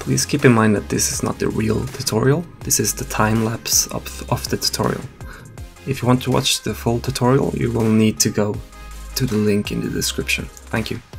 Please keep in mind that this is not the real tutorial, this is the time-lapse of the tutorial. If you want to watch the full tutorial, you will need to go to the link in the description. Thank you.